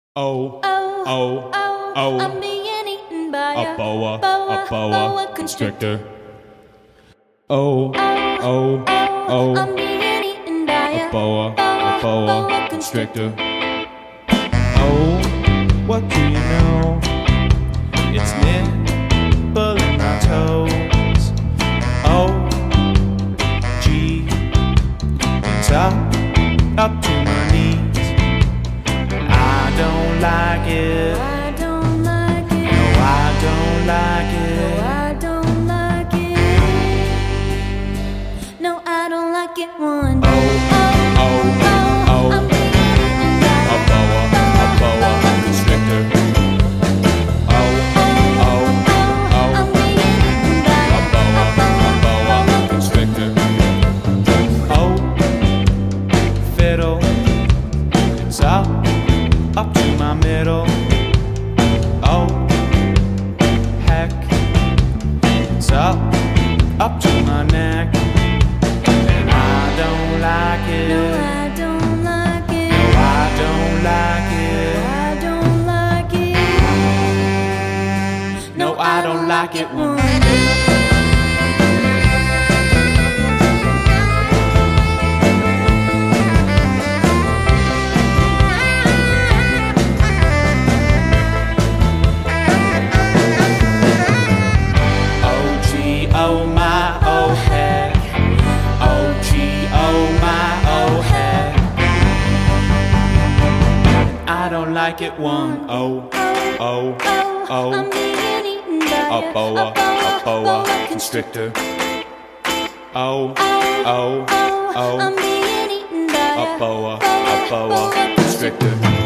Oh, Oh, oh, oh, oh, I'm being eaten by a boa boa constrictor. Oh, Oh, oh, oh, I'm oh, being eaten by a boa constrictor. Oh, what do you know? It's nibbling my toes. Oh, gee, it's up to my knees. I don't like it. I don't like it. No, I don't like it. No, I don't like it. No, I don't like it one. Oh, I'm being eaten by a boa constrictor. Oh, I'm being eaten by a boa constrictor. Oh, fiddle, it's up to my middle. Oh, heck, it's up to my neck. And I don't like it. No, I don't like it. No, I don't like it. I don't like it. No, I don't like it one. Oh my, oh heck. Oh gee, oh my, oh heck. I don't like it one. Oh, oh, oh. I'm being eaten by A boa constrictor. Oh, oh, oh. I'm being eaten by A boa constrictor.